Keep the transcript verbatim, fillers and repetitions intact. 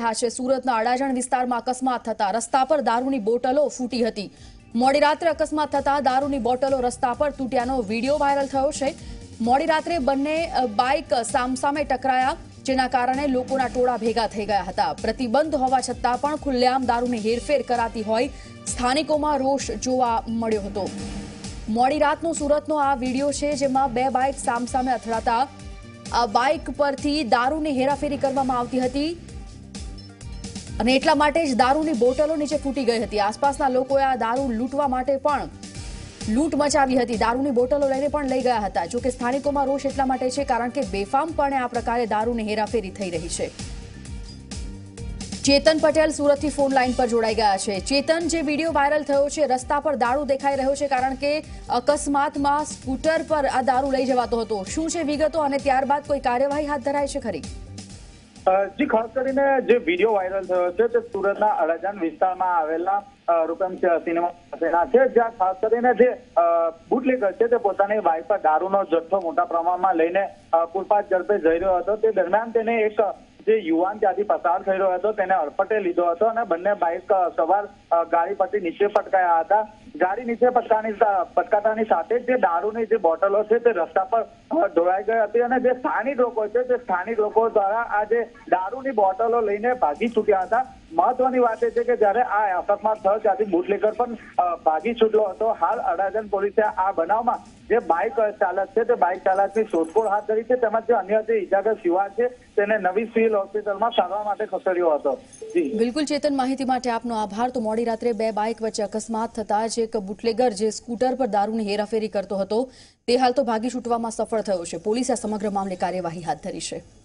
બેઠા છે। સુરતના અડાજણ વિસ્તારમાં અકસ્માત થતા રસ્તા પર દારૂની બોટલો ફૂટી હતી। મોડી રાત્રે અકસ્માત થતા દારૂની બોટલો રસ્તા પર તૂટ્યાનો વિડીયો વાયરલ થયો છે। મોડી રાત્રે બંને બાઇક સામસામે ટકરાયા, જેના કારણે લોકોના ટોળા ભેગા થઈ ગયા હતા। પ્રતિબંધ હોવા છતાં પણ ખુલ્લેઆમ દારૂની હેરફેર કરાતી હોય સ્થાનિકોમાં રોષ જોવા મળ્યો હતો। મોડી રાતનો સુરતનો આ વિડીયો છે, જેમાં બે બાઇક સામસામે અથડાતા આ બાઇક પરથી દારૂની હેરાફેરી કરવામાં આવતી હતી અને એટલા માટે જ દારૂની બોટલો નીચે ફૂટી ગઈ હતી। આસપાસના લોકોએ આ દારૂ લૂંટવા માટે પણ લૂંટ મચાવી હતી। દારૂની બોટલો લઈને પણ લઈ ગયા હતા। જો કે સ્થાનિકોમાં રોષ એટલા માટે છે કારણ કે બેફામપણે આ પ્રકારે દારૂની હેરાફેરી થઈ રહી છે। ચેતન પટેલ સુરતથી ફોન લાઈન પર જોડાઈ ગયા છે। ચેતન, જે વિડીયો વાયરલ થયો છે, રસ્તા પર દારૂ દેખાઈ રહ્યો છે કારણ કે અકસ્માતમાં સ્કૂટર પર આ દારૂ લઈ જવાતો હતો। શું છે વિગતો અને ત્યારબાદ કોઈ કાર્યવાહી હાથ ધરાઈ છે ખરી? જી, ખાસ કરીને જે વિડીયો વાયરલ થયો છે તે સુરતના અડાજણ વિસ્તારમાં આવેલા રૂપમ સિનેમા પાસેના છે, જ્યાં ખાસ કરીને જે બુટલેગર છે તે પોતાની બાઇક પર દારૂનો જથ્થો મોટા પ્રમાણમાં લઈને પૂરપાટ ઝડપે જઈ રહ્યો હતો। તે દરમિયાન તેને એક જે યુવાન ત્યાંથી પસાર થઈ રહ્યો હતો તેને અડફટે લીધો હતો અને બંને બાઇક સવાર ગાડી પરથી નીચે પટકાયા હતા। ગાડી નીચે પટકાની પટકાતાની સાથે જે દારૂની જે બોટલો છે તે રસ્તા પર ઢોળાઈ ગઈ હતી અને જે સ્થાનિક લોકો છે તે સ્થાનિક લોકો દ્વારા આ જે દારૂની બોટલો લઈને ભાગી છૂટ્યા હતા। મહત્વની વાત એ છે કે જયારે આ અકસ્માત થયો ત્યાંથી બુટલેગર પણ ભાગી છૂટ્યો હતો। હાલ અડાજણ પોલીસે આ બનાવમાં જે બાઇક ચાલક છે તે બાઇક ચાલકની શોધખોળ હાથ ધરી છે, તેમજ જે અન્ય જે ઇજાગ્રસ્ત યુવાન છે તેને નવી સિવિલ હોસ્પિટલમાં સારવાર માટે ખસેડ્યો હતો। બિલકુલ ચેતન, માહિતી માટે આપનો આભાર। તો મોડી રાત્રે બે બાઇક વચ્ચે અકસ્માત થતા જ એક બુટલેગર જે સ્કૂટર પર દારૂની હેરાફેરી કરતો હતો તે હાલ તો ભાગી છૂટવામાં સફળ થયો છે। પોલીસે સમગ્ર મામલે કાર્યવાહી હાથ ધરી છે।